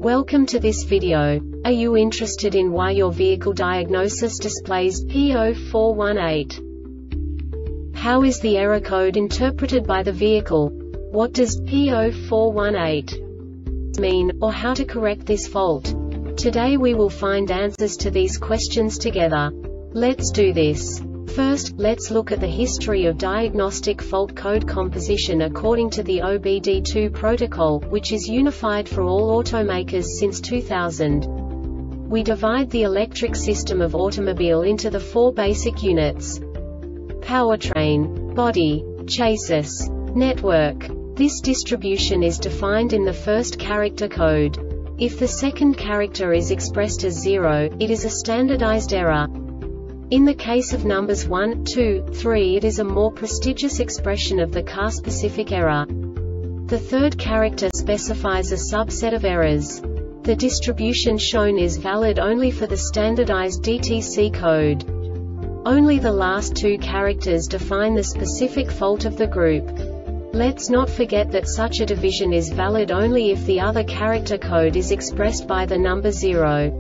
Welcome to this video. Are you interested in why your vehicle diagnosis displays P0418? How is the error code interpreted by the vehicle? What does P0418 mean, or how to correct this fault? Today we will find answers to these questions together. Let's do this. First, let's look at the history of diagnostic fault code composition according to the OBD2 protocol, which is unified for all automakers since 2000. We divide the electric system of automobile into the four basic units: powertrain, body, chassis, network. This distribution is defined in the first character code. If the second character is expressed as 0, it is a standardized error. In the case of numbers 1, 2, 3, it is a more prestigious expression of the car-specific error. The third character specifies a subset of errors. The distribution shown is valid only for the standardized DTC code. Only the last two characters define the specific fault of the group. Let's not forget that such a division is valid only if the other character code is expressed by the number 0.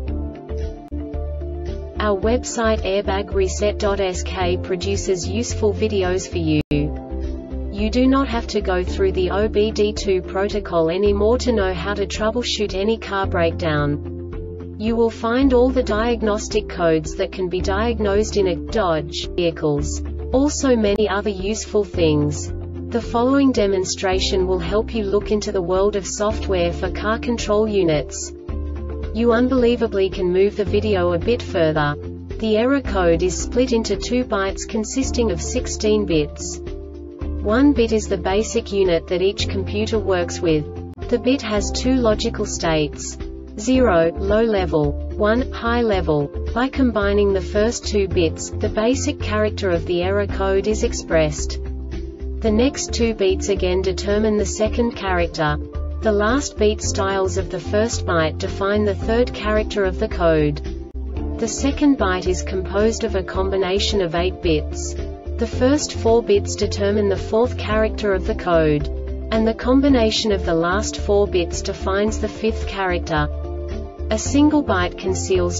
Our website airbagreset.sk produces useful videos for you. You do not have to go through the OBD2 protocol anymore to know how to troubleshoot any car breakdown. You will find all the diagnostic codes that can be diagnosed in a Dodge vehicles. Also many other useful things. The following demonstration will help you look into the world of software for car control units. You unbelievably can move the video a bit further. The error code is split into 2 bytes consisting of 16 bits. 1 bit is the basic unit that each computer works with. The bit has 2 logical states: 0, low level, 1, high level. By combining the first 2 bits, the basic character of the error code is expressed. The next 2 beats again determine the second character. The last beat styles of the first byte define the third character of the code. The second byte is composed of a combination of 8 bits. The first 4 bits determine the fourth character of the code. And the combination of the last 4 bits defines the fifth character. A single byte conceals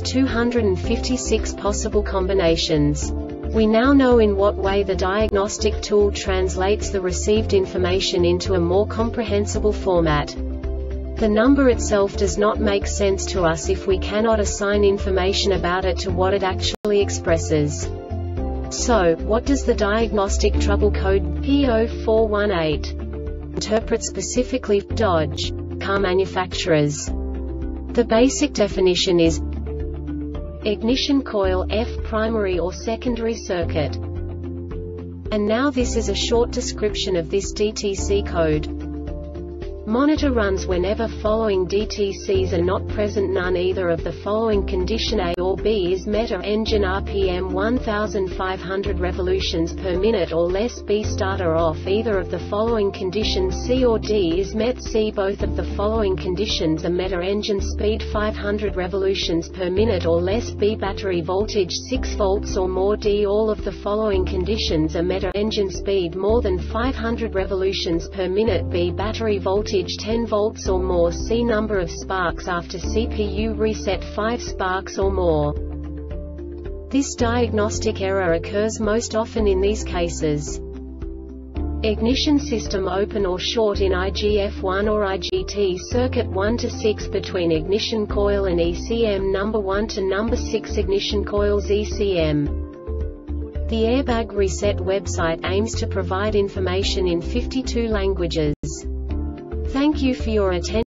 256 possible combinations. We now know in what way the diagnostic tool translates the received information into a more comprehensible format. The number itself does not make sense to us if we cannot assign information about it to what it actually expresses. So, what does the diagnostic trouble code P0418 interpret specifically for Dodge car manufacturers? The basic definition is ignition coil F primary or secondary circuit. And now this is a short description of this DTC code. Monitor runs whenever following DTCs are not present: none either of the following condition A or B is met, or engine RPM 1500 revolutions per minute or less; B starter off. Either of the following conditions C or D is met; C both of the following conditions are met, or engine speed 500 revolutions per minute or less; B battery voltage 6 volts or more; D all of the following conditions are met, or engine speed more than 500 revolutions per minute; B battery voltage 10 volts or more; C number of sparks after CPU reset 5 sparks or more. This diagnostic error occurs most often in these cases: ignition system open or short in IGF1 or IGT circuit 1 to 6 between ignition coil and ECM number 1 to number 6 ignition coils ECM. The Airbag Reset website aims to provide information in 52 languages. Thank you for your attention.